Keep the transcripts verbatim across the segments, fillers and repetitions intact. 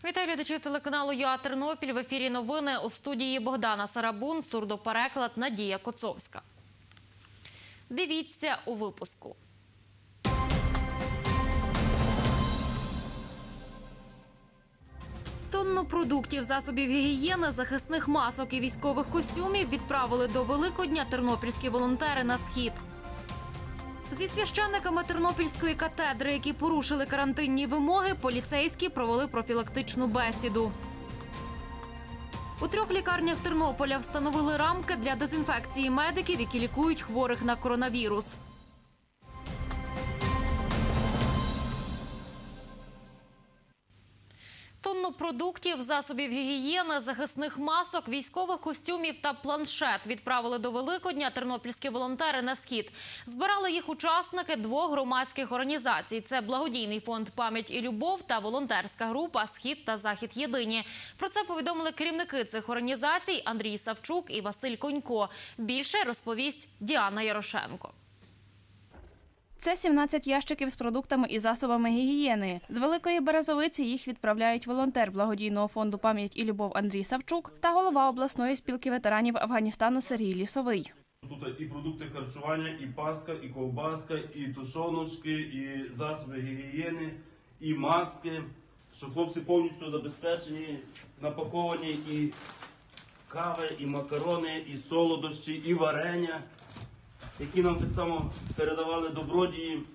Вітаю глядачів телеканалу ЮА Тернопіль. В ефірі новини, у студії Богдана Сарабун, сурдопереклад Надія Коцовська. Дивіться у випуску. Тонну продуктів, засобів гігієни, захисних масок і військових костюмів відправили до Великодня тернопільські волонтери на Схід. Зі священниками Тернопільської катедри, які порушили карантинні вимоги, поліцейські провели профілактичну бесіду. У трьох лікарнях Тернополя встановили рамки для дезінфекції медиків, які лікують хворих на коронавірус. Тонну продуктів, засобів гігієни, захисних масок, військових костюмів та планшет відправили до Великодня тернопільські волонтери на Схід. Збирали їх учасники двох громадських організацій. Це благодійний фонд «Пам'ять і любов» та волонтерська група «Схід та Захід єдині». Про це повідомили керівники цих організацій Андрій Савчук і Василь Конько. Більше розповість Діана Ярошенко. Це сімнадцять ящиків з продуктами і засобами гігієни. З Великої Березовиці їх відправляють волонтер благодійного фонду «Пам'ять і любов» Андрій Савчук та голова обласної спілки ветеранів Афганістану Сергій Лісовий. Тут і продукти харчування, і паска, і ковбаска, і тушоночки, і засоби гігієни, і маски. Щоб хлопці повністю забезпечені, напаковані і кави, і макарони, і солодощі, і варення, які нам так само передавали добродії.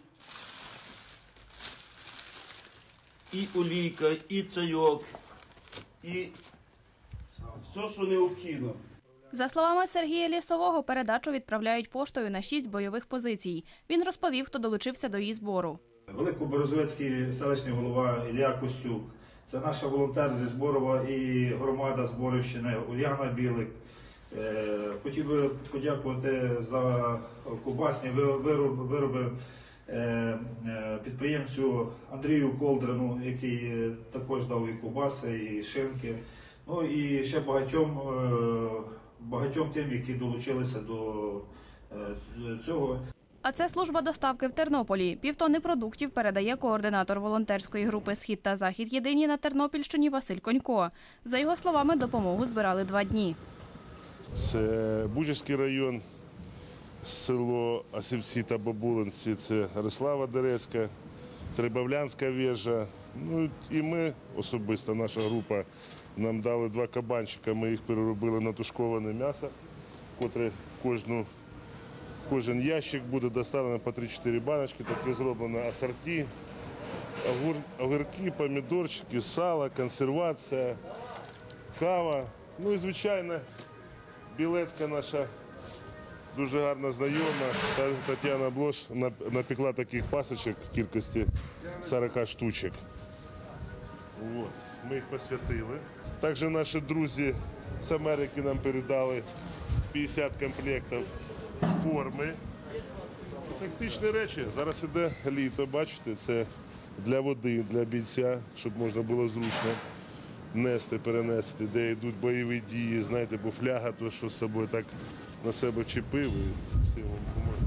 І олійка, і чайок, і все, що необхідно. За словами Сергія Лісового, передачу відправляють поштою на шість бойових позицій. Він розповів, хто долучився до її збору. Великоберезовицький селищний голова Ілля Костюк. Це наша волонтер зі Зборова і громада Зборівщини Уляна Білик. Хотів би подякувати за ковбасні вироби підприємцю Андрію Колдрину, який також дав і ковбаси, і шинки. Ну і ще багатьом, багатьом тим, які долучилися до цього. А це служба доставки в Тернополі. Півтони продуктів передає координатор волонтерської групи «Схід та Захід єдині» на Тернопільщині Василь Конько. За його словами, допомогу збирали два дні. Це Бучацький район, село Осівці та Бабулинці, це Рислава Дерецька, Трибавлянська вежа. Ну і ми особисто, наша група, нам дали два кабанчика, ми їх переробили на тушковане м'ясо, котре кожну, кожен ящик буде доставлено по три-чотири баночки, таке зроблено асорті, огур, огірки, помідорчики, сало, консервація, кава, ну і звичайно, Білецька наша дуже гарна знайома, Тетяна Блош напекла таких пасочок в кількості сорока штучок. От. Ми їх посвятили. Також наші друзі з Америки нам передали п'ятдесят комплектів форми. Тактичні речі. Зараз іде літо, бачите, це для води, для бійця, щоб можна було зручно нести, перенести, де йдуть бойові дії, знаєте, бо фляга, то що з собою так на себе чіпив і все йому допоможе.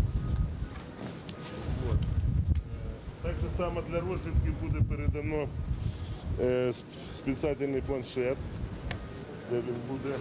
Так же само для розвідки буде передано е, спеціальний планшет, де він буде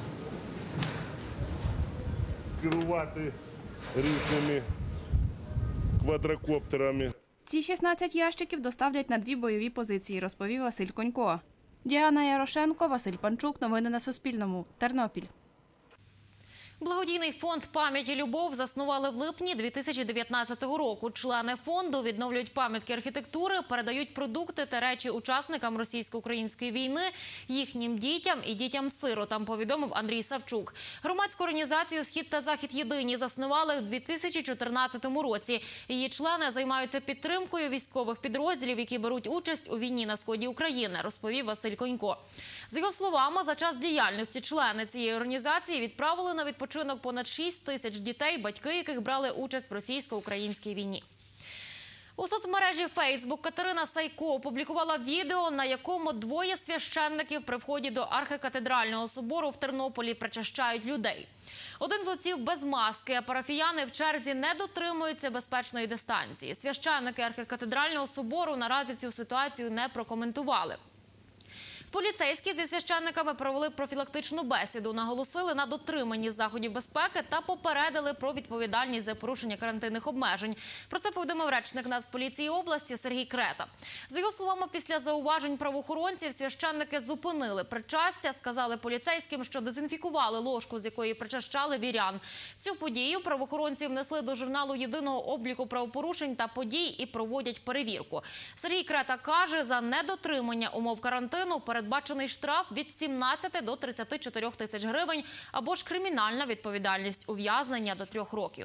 керувати різними квадрокоптерами. Ці шістнадцять ящиків доставлять на дві бойові позиції, розповів Василь Конько. Діана Ярошенко, Василь Панчук. Новини на Суспільному. Тернопіль. Благодійний фонд «Пам'ять і любов» заснували в липні дві тисячі дев'ятнадцятого року. Члени фонду відновлюють пам'ятки архітектури, передають продукти та речі учасникам російсько-української війни, їхнім дітям і дітям-сиротам, повідомив Андрій Савчук. Громадську організацію «Схід та Захід єдині» заснували в дві тисячі чотирнадцятому році. Її члени займаються підтримкою військових підрозділів, які беруть участь у війні на сході України, розповів Василь Конько. З його словами, за час діяльності члени цієї організації відправили на відпочинок понад шість тисяч дітей, батьки яких брали участь в російсько-українській війні. У соцмережі Фейсбук Катерина Сайко опублікувала відео, на якому двоє священників при вході до архикатедрального собору в Тернополі причащають людей. Один з отців без маски, а парафіяни в черзі не дотримуються безпечної дистанції. Священники архикатедрального собору наразі цю ситуацію не прокоментували. Поліцейські зі священниками провели профілактичну бесіду, наголосили на дотриманні заходів безпеки та попередили про відповідальність за порушення карантинних обмежень. Про це повідомив речник Нацполіції області Сергій Крета. За його словами, після зауважень правоохоронців священники зупинили причастя, сказали поліцейським, що дезінфікували ложку, з якої причащали вірян. Цю подію правоохоронці внесли до журналу єдиного обліку правопорушень та подій і проводять перевірку. Сергій Крета каже, за недотримання умов карантину передбачений штраф від сімнадцяти до тридцяти чотирьох тисяч гривень або ж кримінальна відповідальність, ув'язнення до трьох років.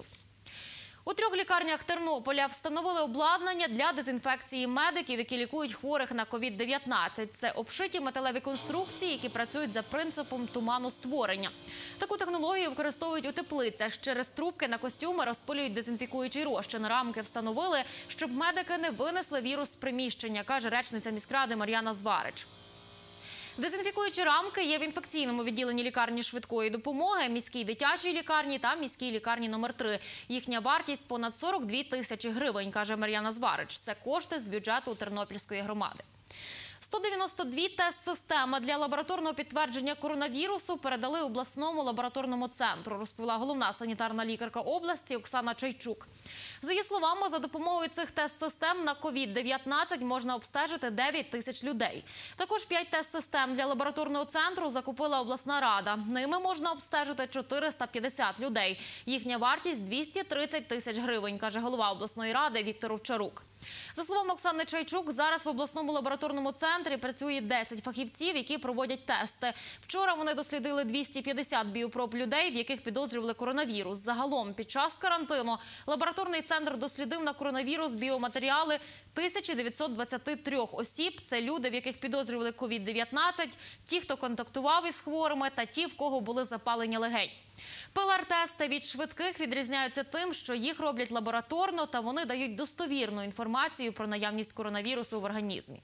У трьох лікарнях Тернополя встановили обладнання для дезінфекції медиків, які лікують хворих на ковід дев'ятнадцять. Це обшиті металеві конструкції, які працюють за принципом туманостворення. Таку технологію використовують у теплицях. Через трубки на костюми розпилюють дезінфікуючий розчин. Рамки встановили, щоб медики не винесли вірус з приміщення, каже речниця міськради Мар'яна Зварич. Дезінфікуючі рамки є в інфекційному відділенні лікарні швидкої допомоги, міській дитячій лікарні та міській лікарні номер три. Їхня вартість – понад сорок дві тисячі гривень, каже Мар'яна Зварич. Це кошти з бюджету Тернопільської громади. сто дев'яносто дві тест-системи для лабораторного підтвердження коронавірусу передали обласному лабораторному центру, розповіла головна санітарна лікарка області Оксана Чайчук. За її словами, за допомогою цих тест-систем на ковід дев'ятнадцять можна обстежити дев'ять тисяч людей. Також п'ять тест-систем для лабораторного центру закупила обласна рада. Ними можна обстежити чотириста п'ятдесят людей. Їхня вартість – двісті тридцять тисяч гривень, каже голова обласної ради Віктор Овчарук. За словами Оксани Чайчук, зараз в обласному лабораторному центрі працює десять фахівців, які проводять тести. Вчора вони дослідили двісті п'ятдесят біопроб людей, в яких підозрювали коронавірус. Загалом, під час карантину лабораторний центр дослідив на коронавірус біоматеріали тисяча дев'ятсот двадцять три осіб. Це люди, в яких підозрювали ковід дев'ятнадцять, ті, хто контактував із хворими, та ті, в кого були запалення легень. ПЛР-тести від швидких відрізняються тим, що їх роблять лабораторно та вони дають достовірну інформацію про наявність коронавірусу в організмі.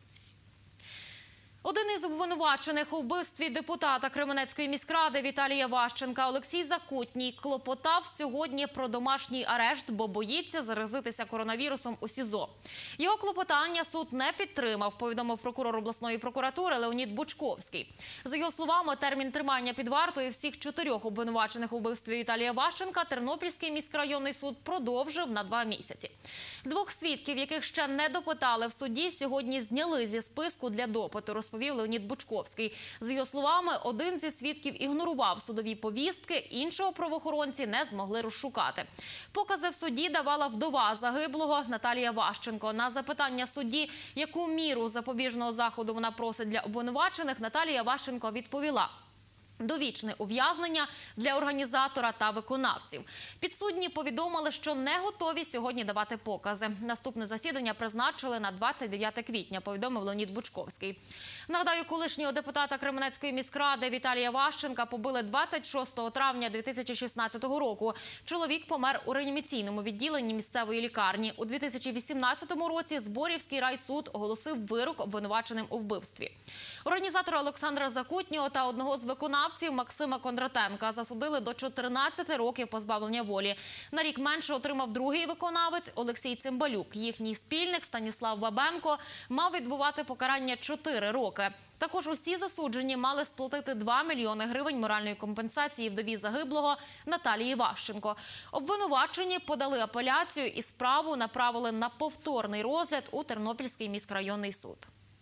Один із обвинувачених у вбивстві депутата Кременецької міськради Віталія Ващенка Олексій Закутній клопотав сьогодні про домашній арешт, бо боїться заразитися коронавірусом у СІЗО. Його клопотання суд не підтримав, повідомив прокурор обласної прокуратури Леонід Бучковський. За його словами, термін тримання під вартою всіх чотирьох обвинувачених у вбивстві Віталія Ващенка Тернопільський міськрайонний суд продовжив на два місяці. Двох свідків, яких ще не допитали в суді, сьогодні зняли зі списку для допиту, розповів Леонід Бучковський. За його словами, один зі свідків ігнорував судові повістки, іншого правоохоронці не змогли розшукати. Покази в суді давала вдова загиблого Наталія Ващенко. На запитання судді, яку міру запобіжного заходу вона просить для обвинувачених, Наталія Ващенко відповіла: довічне ув'язнення для організатора та виконавців. Підсудні повідомили, що не готові сьогодні давати покази. Наступне засідання призначили на двадцять дев'яте квітня, повідомив Леонід Бучковський. Нагадаю, колишнього депутата Кременецької міськради Віталія Ващенка побили двадцять шостого травня дві тисячі шістнадцятого року. Чоловік помер у реанімаційному відділенні місцевої лікарні. У дві тисячі вісімнадцятому році Зборівський райсуд оголосив вирок обвинуваченим у вбивстві. Організатора Олександра Закутнього та одного з виконавців Максима Кондратенка засудили до чотирнадцяти років позбавлення волі. На рік менше отримав другий виконавець Олексій Цимбалюк. Їхній спільник Станіслав Бабенко мав відбувати покарання чотири роки. Також усі засуджені мали сплатити два мільйони гривень моральної компенсації вдові загиблого Наталії Ващенко. Обвинувачені подали апеляцію і справу направили на повторний розгляд у Тернопільський міськрайонний суд.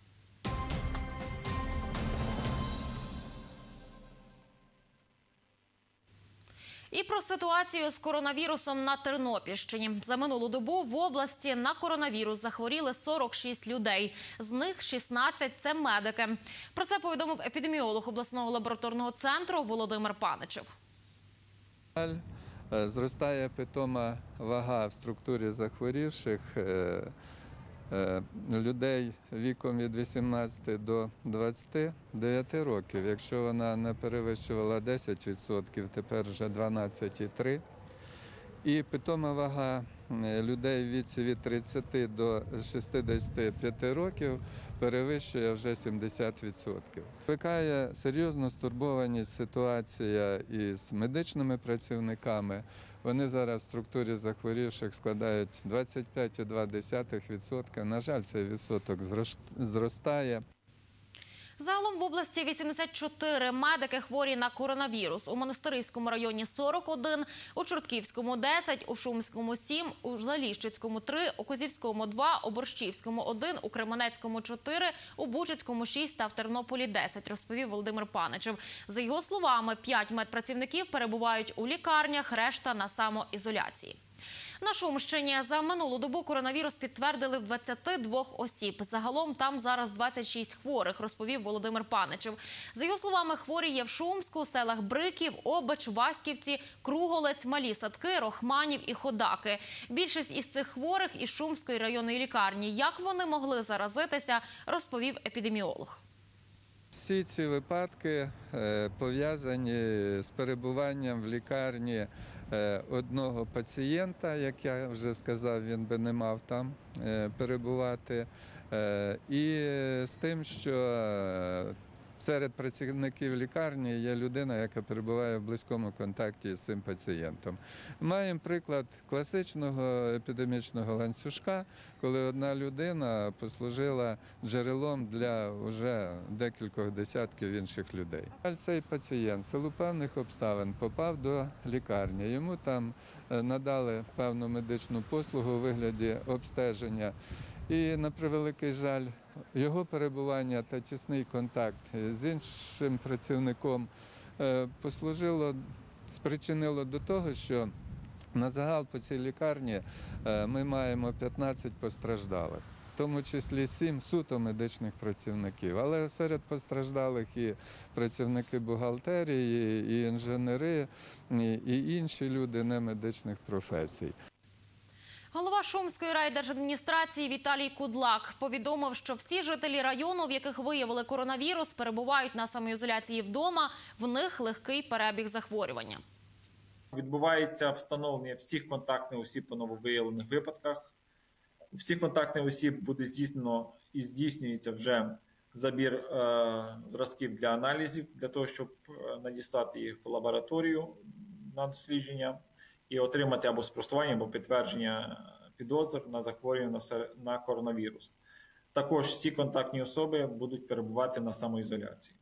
І про ситуацію з коронавірусом на Тернопільщині. За минулу добу в області на коронавірус захворіли сорок шість людей. З них шістнадцять – це медики. Про це повідомив епідеміолог обласного лабораторного центру Володимир Паничев. Зростає питома вага в структурі захворівших людей віком від вісімнадцяти до двадцяти дев'яти років. Якщо вона не перевищувала десять відсотків, тепер вже дванадцять цілих три десятих. І питома вага людей в віці від тридцяти до шістдесяти п'яти років перевищує вже сімдесят відсотків. Викликає серйозну стурбованість ситуація із медичними працівниками. Вони зараз в структурі захворівших складають двадцять п'ять цілих дві десятих відсотка. На жаль, цей відсоток зростає. Загалом в області вісімдесят чотири медики хворі на коронавірус. У Монастириському районі сорок один, у Чортківському – десять, у Шумському – сім, у Заліщицькому – три, у Козівському – два, у Борщівському – один, у Кременецькому – чотири, у Бучацькому – шість та в Тернополі – десять, розповів Володимир Паничев. За його словами, п'ять медпрацівників перебувають у лікарнях, решта на самоізоляції. На Шумщині за минулу добу коронавірус підтвердили в двадцяти двох осіб. Загалом там зараз двадцять шість хворих, розповів Володимир Паничев. За його словами, хворі є в Шумську, селах Бриків, Обич, Васьківці, Круголець, Малі Садки, Рохманів і Ходаки. Більшість із цих хворих із Шумської районної лікарні. Як вони могли заразитися, розповів епідеміолог. Всі ці випадки е, пов'язані з перебуванням в лікарні е, одного пацієнта, як я вже сказав, він би не мав там е, перебувати, е, і з тим, що е, серед працівників лікарні є людина, яка перебуває в близькому контакті з цим пацієнтом. Маємо приклад класичного епідемічного ланцюжка, коли одна людина послужила джерелом для вже декількох десятків інших людей. Цей пацієнт в силу певних обставин попав до лікарні. Йому там надали певну медичну послугу у вигляді обстеження. І, на превеликий жаль, його перебування та тісний контакт з іншим працівником послужило, спричинило до того, що на загал по цій лікарні ми маємо п'ятнадцять постраждалих, в тому числі сім суто медичних працівників. Але серед постраждалих і працівники бухгалтерії, і інженери, і інші люди немедичних професій. Голова Шумської райдержадміністрації Віталій Кудлак повідомив, що всі жителі району, в яких виявили коронавірус, перебувають на самоізоляції вдома, в них легкий перебіг захворювання. Відбувається встановлення всіх контактних осіб по нововиявлених випадках. У всіх контактних осіб буде здійснено і здійснюється вже забір е, зразків для аналізів, для того, щоб надіслати їх в лабораторію на дослідження і отримати або спростування, або підтвердження підозр на захворювання на коронавірус. Також всі контактні особи будуть перебувати на самоізоляції.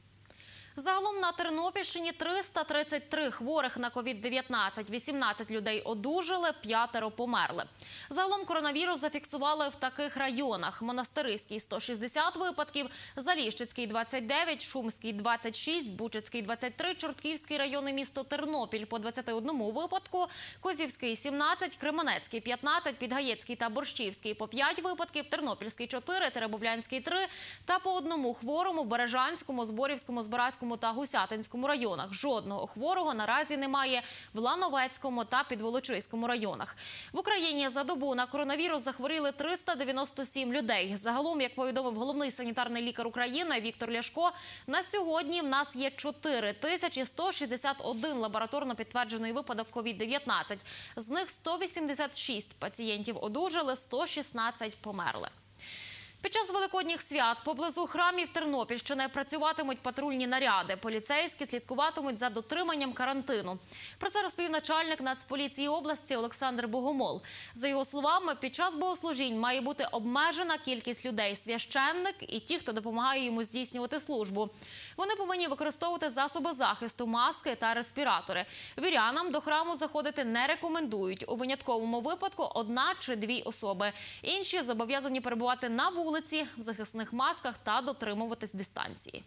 Загалом на Тернопільщині триста тридцять три хворих на ковід дев'ятнадцять, вісімнадцять людей одужали, п'ятеро померли. Загалом коронавірус зафіксували в таких районах: Монастириський – сто шістдесят випадків, Заліщицький – двадцять дев'ять, Шумський – двадцять шість, Бучацький – двадцять три, Чортківський район і місто Тернопіль – по двадцяти одному випадку, Козівський – сімнадцять, Кременецький – п'ятнадцять, Підгаєцький та Борщівський – по п'ять випадків, Тернопільський – чотири, Теребовлянський – три та по одному хворому в Бережанському, Зборівському, Збаразькому та Гусятинському районах. Жодного хворого наразі немає в Лановецькому та Підволочиському районах. В Україні за добу на коронавірус захворіли триста дев'яносто сім людей. Загалом, як повідомив головний санітарний лікар України Віктор Ляшко, на сьогодні в нас є чотири тисячі сто шістдесят один лабораторно підтверджений випадок ковід дев'ятнадцять. З них сто вісімдесят шість пацієнтів одужали, сто шістнадцять померли. Під час великодніх свят поблизу храмів Тернопільщини працюватимуть патрульні наряди. Поліцейські слідкуватимуть за дотриманням карантину. Про це розповів начальник Нацполіції області Олександр Богомол. За його словами, під час богослужінь має бути обмежена кількість людей – священник і ті, хто допомагає йому здійснювати службу. Вони повинні використовувати засоби захисту, маски та респіратори. Вірянам до храму заходити не рекомендують. У винятковому випадку одна чи дві особи. Інші зобов'язані перебувати на вулиці, в захисних масках та дотримуватись дистанції.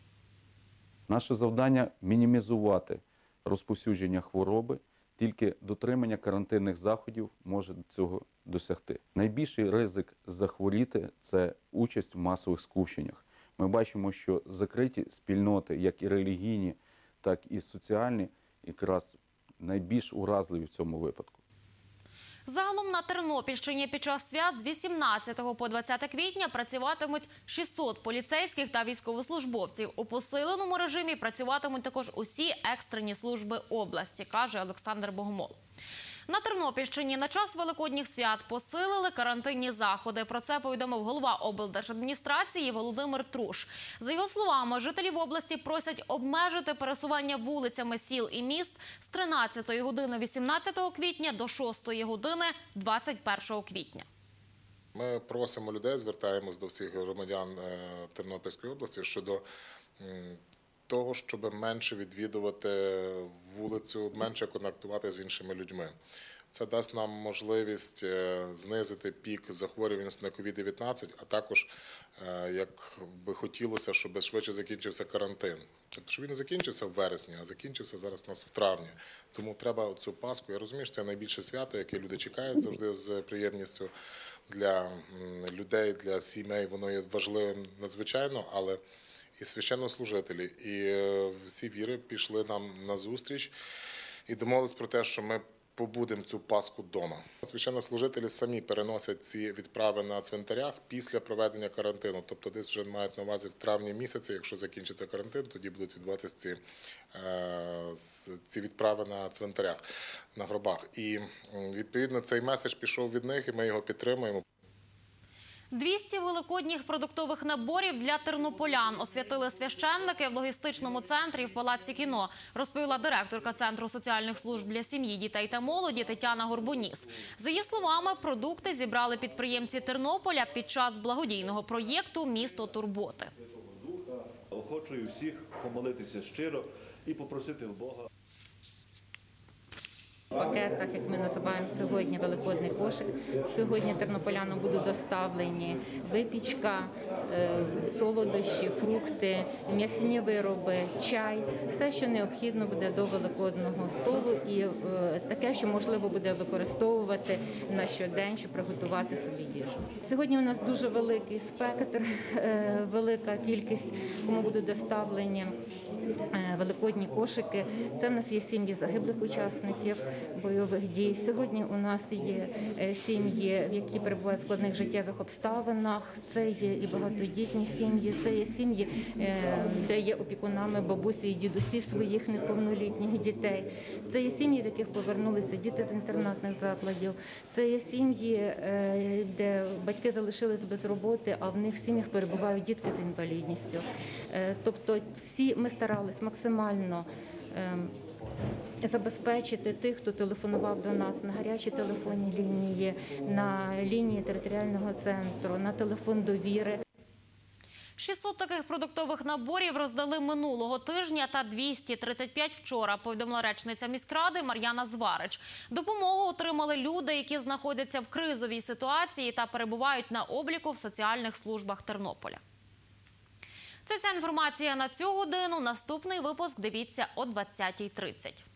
Наше завдання – мінімізувати розповсюдження хвороби. Тільки дотримання карантинних заходів може цього досягти. Найбільший ризик захворіти – це участь в масових скупченнях. Ми бачимо, що закриті спільноти, як і релігійні, так і соціальні, якраз найбільш уразливі в цьому випадку. Загалом на Тернопільщині під час свят з вісімнадцятого по двадцяте квітня працюватимуть шістсот поліцейських та військовослужбовців. У посиленому режимі працюватимуть також усі екстрені служби області, каже Олександр Богомол. На Тернопільщині на час великодніх свят посилили карантинні заходи. Про це повідомив голова облдержадміністрації Володимир Труш. За його словами, жителів області просять обмежити пересування вулицями сіл і міст з тринадцятої години вісімнадцятого квітня до шостої години двадцять першого квітня. Ми просимо людей, звертаємось до всіх громадян Тернопільської області щодо того, щоб менше відвідувати вулицю, менше контактувати з іншими людьми. Це дасть нам можливість знизити пік захворюваності на ковід дев'ятнадцять, а також, як би хотілося, щоб швидше закінчився карантин. Тобто, щоб він не закінчився в вересні, а закінчився зараз у нас в травні. Тому треба цю Пасху, я розумію, що це найбільше свято, яке люди чекають завжди з приємністю для людей, для сімей. Воно є важливим надзвичайно, але і священнослужителі, і всі віри пішли нам на зустріч і домовились про те, що ми побудемо цю Пасху вдома. Священнослужителі самі переносять ці відправи на цвинтарях після проведення карантину. Тобто десь вже мають на увазі в травні місяці, якщо закінчиться карантин, тоді будуть відбуватися ці, ці відправи на цвинтарях, на гробах. І відповідно цей меседж пішов від них, і ми його підтримуємо. двісті великодніх продуктових наборів для тернополян освятили священники в логістичному центрі в Палаці кіно, розповіла директорка Центру соціальних служб для сім'ї, дітей та молоді Тетяна Горбуніс. За її словами, продукти зібрали підприємці Тернополя під час благодійного проєкту «Місто турботи». Охочую всіх помолитися щиро і попросити в Бога. В пакетах, як ми називаємо сьогодні, великодний кошик. Сьогодні тернополянам будуть доставлені випічка, солодощі, фрукти, м'ясні вироби, чай. Все, що необхідно буде до великодного столу і таке, що можливо буде використовувати на щодень, щоб приготувати собі їжу. Сьогодні у нас дуже великий спектр, велика кількість, кому будуть доставлені великодні кошики. Це в нас є сім'ї загиблих учасників бойових дій. Сьогодні у нас є сім'ї, які перебувають в складних життєвих обставинах. Це є і багатодітні сім'ї, це є сім'ї, де є опікунами бабусі і дідусі своїх неповнолітніх дітей. Це є сім'ї, в яких повернулися діти з інтернатних закладів. Це є сім'ї, де батьки залишились без роботи, а в них в сім'ях перебувають дітки з інвалідністю. Тобто всі ми старались максимально забезпечити тих, хто телефонував до нас на гарячі телефонні лінії, на лінії територіального центру, на телефон довіри. шістсот таких продуктових наборів роздали минулого тижня та двісті тридцять п'ять вчора, повідомила речниця міськради Мар'яна Зварич. Допомогу отримали люди, які знаходяться в кризовій ситуації та перебувають на обліку в соціальних службах Тернополя. Це вся інформація на цю годину. Наступний випуск дивіться о двадцятій тридцять.